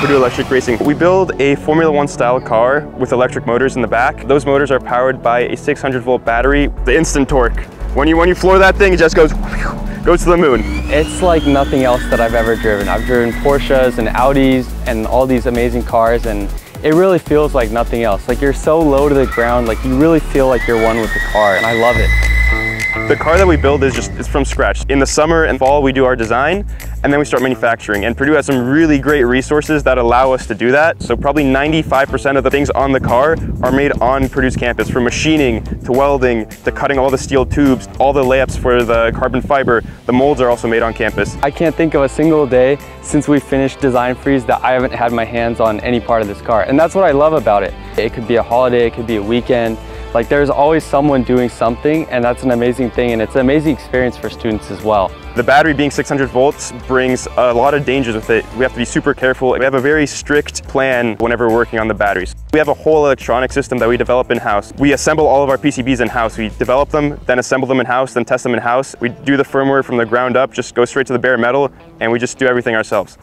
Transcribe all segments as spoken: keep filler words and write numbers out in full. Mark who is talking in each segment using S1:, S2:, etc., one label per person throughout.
S1: Purdue Electric Racing. We build a Formula One style car with electric motors in the back. Those motors are powered by a six hundred volt battery. The instant torque. When you, when you floor that thing, it just goes, goes to the moon.
S2: It's like nothing else that I've ever driven. I've driven Porsches and Audis and all these amazing cars, and it really feels like nothing else. Like you're so low to the ground, like you really feel like you're one with the car, and I love it.
S1: The car that we build is just it's from scratch. In the summer and fall, we do our design, and then we start manufacturing. And Purdue has some really great resources that allow us to do that. So probably ninety-five percent of the things on the car are made on Purdue's campus, from machining to welding to cutting all the steel tubes, all the layups for the carbon fiber. The molds are also made on campus.
S2: I can't think of a single day since we finished design freeze that I haven't had my hands on any part of this car. And that's what I love about it. It could be a holiday, it could be a weekend. Like there's always someone doing something, and that's an amazing thing, and it's an amazing experience for students as well.
S1: The battery being six hundred volts brings a lot of dangers with it. We have to be super careful. We have a very strict plan whenever we're working on the batteries. We have a whole electronic system that we develop in-house. We assemble all of our P C Bs in-house. We develop them, then assemble them in-house, then test them in-house. We do the firmware from the ground up, just go straight to the bare metal, and we just do everything ourselves.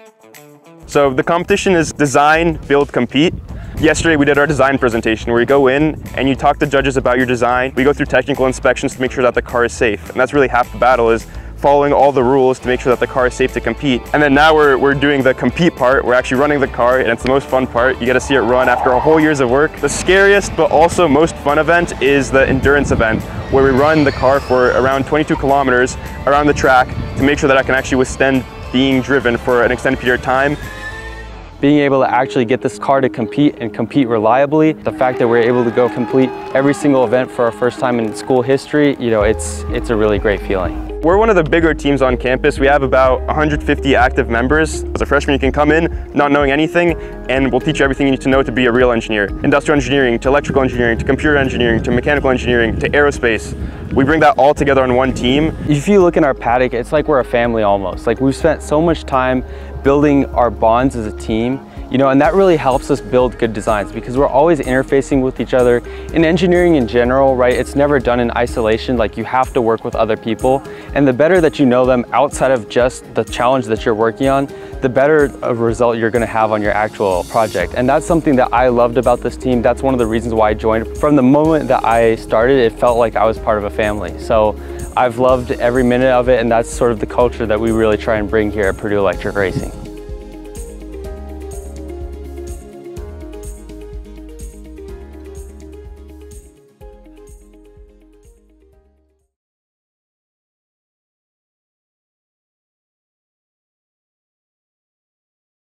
S1: So the competition is design, build, compete. Yesterday we did our design presentation where you go in and you talk to judges about your design. We go through technical inspections to make sure that the car is safe. And that's really half the battle, is following all the rules to make sure that the car is safe to compete. And then now we're, we're doing the compete part. We're actually running the car, and it's the most fun part. You get to see it run after a whole years of work. The scariest but also most fun event is the endurance event, where we run the car for around twenty-two kilometers around the track to make sure that I can actually withstand being driven for an extended period of time.
S2: Being able to actually get this car to compete and compete reliably, the fact that we're able to go complete every single event for our first time in school history, you know, it's, it's a really great feeling.
S1: We're one of the bigger teams on campus. We have about one hundred fifty active members. As a freshman, you can come in not knowing anything, and we'll teach you everything you need to know to be a real engineer. Industrial engineering, to electrical engineering, to computer engineering, to mechanical engineering, to aerospace. We bring that all together on one team.
S2: If you look in our paddock, it's like we're a family almost. Like we've spent so much time building our bonds as a team, you know, and that really helps us build good designs because we're always interfacing with each other. In engineering in general, right, it's never done in isolation. Like you have to work with other people, and the better that you know them outside of just the challenge that you're working on, the better a result you're gonna have on your actual project. And that's something that I loved about this team. That's one of the reasons why I joined. From the moment that I started, it felt like I was part of a family. So I've loved every minute of it, and that's sort of the culture that we really try and bring here at Purdue Electric Racing.